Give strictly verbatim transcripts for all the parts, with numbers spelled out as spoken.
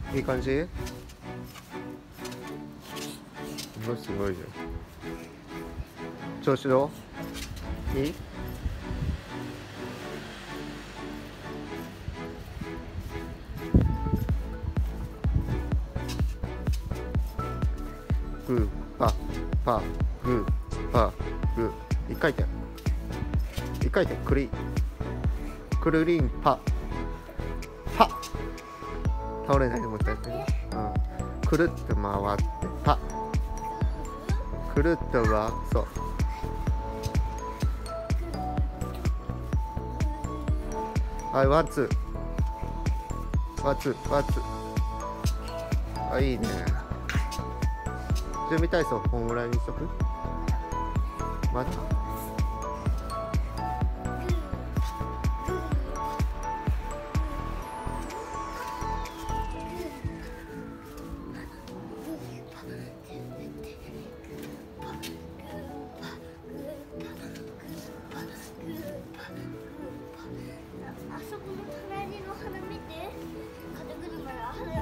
いい感じ？すごいすごいじゃん。調子どう？いい？グーパパグーパグー。一回転一回転クリくるりんぱパ。倒れないでもう一回やってね。うん、くるっと回ってパ。くるっとはそう。はい、ワンツーワンツーワンツー。あ、いいね。準備体操こんぐらいにしとく？まだあそこの隣の花見て、風車の花。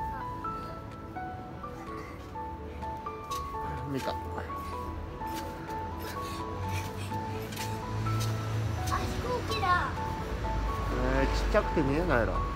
見た。 あ、飛行機だ。 えー、ちっちゃくて見えないの。